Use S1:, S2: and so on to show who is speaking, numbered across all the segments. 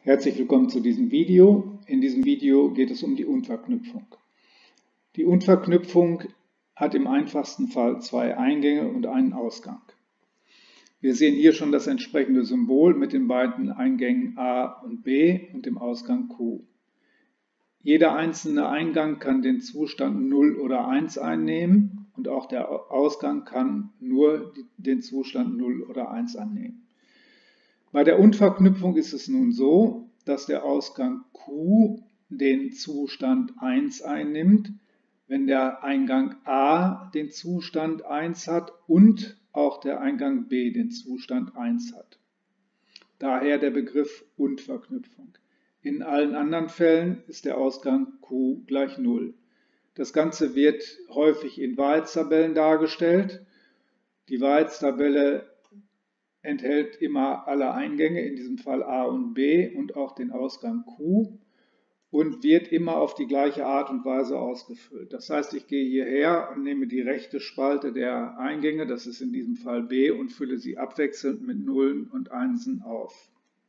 S1: Herzlich willkommen zu diesem Video. In diesem Video geht es um die Unverknüpfung. Die Unverknüpfung hat im einfachsten Fall zwei Eingänge und einen Ausgang. Wir sehen hier schon das entsprechende Symbol mit den beiden Eingängen A und B und dem Ausgang Q. Jeder einzelne Eingang kann den Zustand 0 oder 1 einnehmen und auch der Ausgang kann nur den Zustand 0 oder 1 annehmen. Bei der Unverknüpfung ist es nun so, dass der Ausgang Q den Zustand 1 einnimmt, wenn der Eingang A den Zustand 1 hat und auch der Eingang B den Zustand 1 hat. Daher der Begriff Unverknüpfung. In allen anderen Fällen ist der Ausgang Q gleich 0. Das Ganze wird häufig in Wahrheitstabellen dargestellt. Die Wahrheitstabelle enthält immer alle Eingänge, in diesem Fall A und B und auch den Ausgang Q und wird immer auf die gleiche Art und Weise ausgefüllt. Das heißt, ich gehe hierher und nehme die rechte Spalte der Eingänge, das ist in diesem Fall B, und fülle sie abwechselnd mit Nullen und Einsen auf.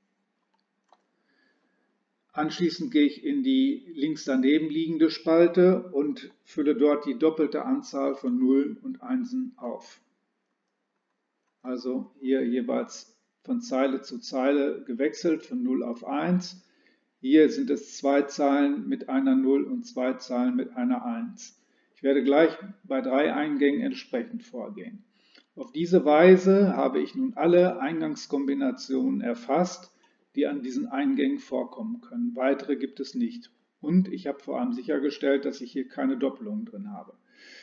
S1: Anschließend gehe ich in die links daneben liegende Spalte und fülle dort die doppelte Anzahl von Nullen und Einsen auf. Also hier jeweils von Zeile zu Zeile gewechselt, von 0 auf 1. Hier sind es zwei Zeilen mit einer 0 und zwei Zeilen mit einer 1. Ich werde gleich bei 3 Eingängen entsprechend vorgehen. Auf diese Weise habe ich nun alle Eingangskombinationen erfasst, die an diesen Eingängen vorkommen können. Weitere gibt es nicht. Und ich habe vor allem sichergestellt, dass ich hier keine Doppelungen drin habe.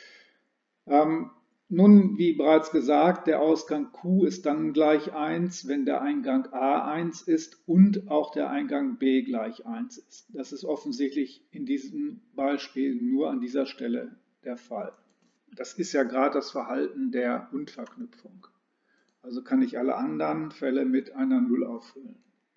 S1: Nun, wie bereits gesagt, der Ausgang Q ist dann gleich 1, wenn der Eingang A 1 ist und auch der Eingang B gleich 1 ist. Das ist offensichtlich in diesem Beispiel nur an dieser Stelle der Fall. Das ist ja gerade das Verhalten der Unverknüpfung. Also kann ich alle anderen Fälle mit einer 0 auffüllen.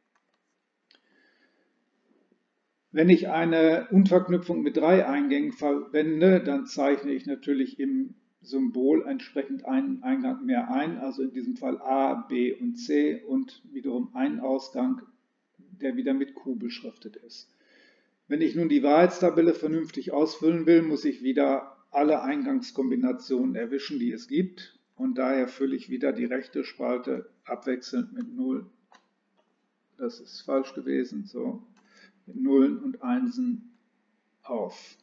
S1: Wenn ich eine Unverknüpfung mit 3 Eingängen verwende, dann zeichne ich natürlich im Symbol entsprechend einen Eingang mehr ein, also in diesem Fall A, B und C und wiederum einen Ausgang, der wieder mit Q beschriftet ist. Wenn ich nun die Wahrheitstabelle vernünftig ausfüllen will, muss ich wieder alle Eingangskombinationen erwischen, die es gibt, und daher fülle ich wieder die rechte Spalte abwechselnd mit 0. Das ist falsch gewesen, so, mit Nullen und Einsen auf.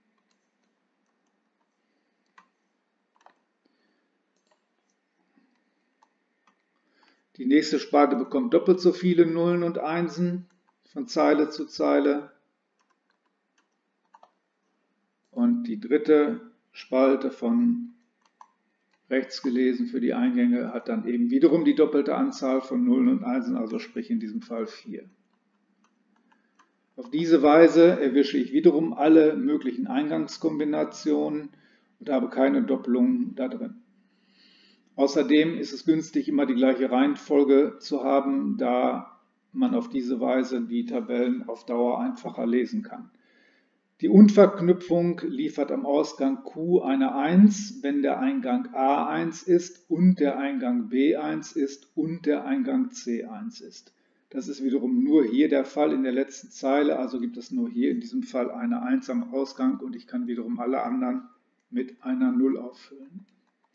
S1: Die nächste Spalte bekommt doppelt so viele Nullen und Einsen von Zeile zu Zeile. Und die dritte Spalte von rechts gelesen für die Eingänge hat dann eben wiederum die doppelte Anzahl von Nullen und Einsen, also sprich in diesem Fall 4. Auf diese Weise erwische ich wiederum alle möglichen Eingangskombinationen und habe keine Doppelungen da drin. Außerdem ist es günstig, immer die gleiche Reihenfolge zu haben, da man auf diese Weise die Tabellen auf Dauer einfacher lesen kann. Die Unverknüpfung liefert am Ausgang Q eine 1, wenn der Eingang A 1 ist und der Eingang B 1 ist und der Eingang C 1 ist. Das ist wiederum nur hier der Fall in der letzten Zeile, also gibt es nur hier in diesem Fall eine 1 am Ausgang und ich kann wiederum alle anderen mit einer 0 auffüllen.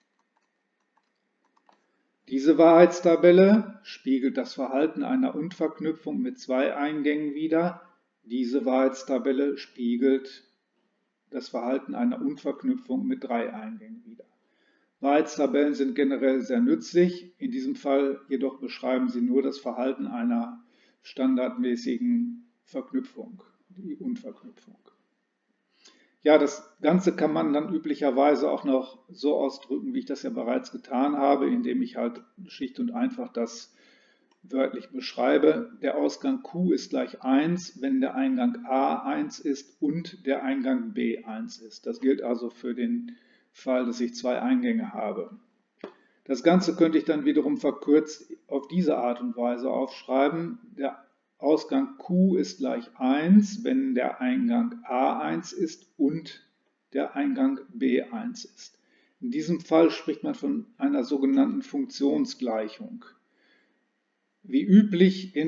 S1: Diese Wahrheitstabelle spiegelt das Verhalten einer Unverknüpfung mit 2 Eingängen wider. Diese Wahrheitstabelle spiegelt das Verhalten einer Unverknüpfung mit 3 Eingängen wider. Wahrheitstabellen sind generell sehr nützlich, in diesem Fall jedoch beschreiben sie nur das Verhalten einer standardmäßigen Verknüpfung, die Unverknüpfung. Ja, das Ganze kann man dann üblicherweise auch noch so ausdrücken, wie ich das ja bereits getan habe, indem ich halt schlicht und einfach das wörtlich beschreibe. Der Ausgang Q ist gleich 1, wenn der Eingang A 1 ist und der Eingang B 1 ist. Das gilt also für den Fall, dass ich 2 Eingänge habe. Das Ganze könnte ich dann wiederum verkürzt auf diese Art und Weise aufschreiben. Der Ausgang Q ist gleich 1, wenn der Eingang A1 ist und der Eingang B1 ist. In diesem Fall spricht man von einer sogenannten Funktionsgleichung. Wie üblich in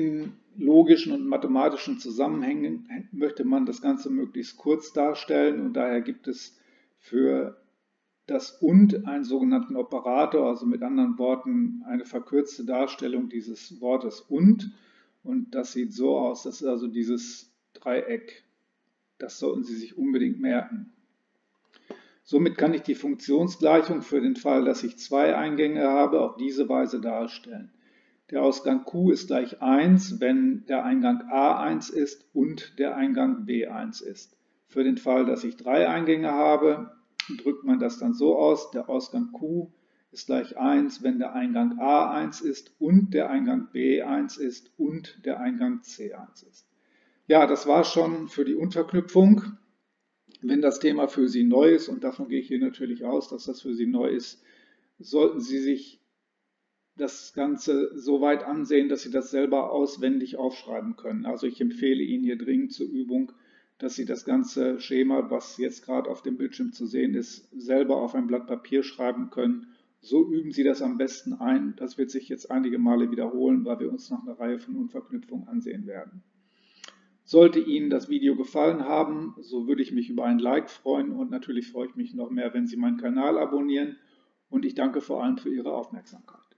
S1: logischen und mathematischen Zusammenhängen möchte man das Ganze möglichst kurz darstellen und daher gibt es für das und einen sogenannten Operator, also mit anderen Worten eine verkürzte Darstellung dieses Wortes und das sieht so aus, das ist also dieses Dreieck. Das sollten Sie sich unbedingt merken. Somit kann ich die Funktionsgleichung für den Fall, dass ich zwei Eingänge habe, auf diese Weise darstellen. Der Ausgang Q ist gleich 1, wenn der Eingang A1 ist und der Eingang B1 ist. Für den Fall, dass ich drei Eingänge habe, drückt man das dann so aus, der Ausgang Q ist gleich 1, wenn der Eingang A1 ist und der Eingang B1 ist und der Eingang C1 ist. Ja, das war schon für die Unterknüpfung. Wenn das Thema für Sie neu ist, und davon gehe ich hier natürlich aus, dass das für Sie neu ist, sollten Sie sich das Ganze so weit ansehen, dass Sie das selber auswendig aufschreiben können. Also ich empfehle Ihnen hier dringend zur Übung, dass Sie das ganze Schema, was jetzt gerade auf dem Bildschirm zu sehen ist, selber auf ein Blatt Papier schreiben können. So üben Sie das am besten ein. Das wird sich jetzt einige Male wiederholen, weil wir uns noch eine Reihe von Unverknüpfungen ansehen werden. Sollte Ihnen das Video gefallen haben, so würde ich mich über ein Like freuen und natürlich freue ich mich noch mehr, wenn Sie meinen Kanal abonnieren und ich danke vor allem für Ihre Aufmerksamkeit.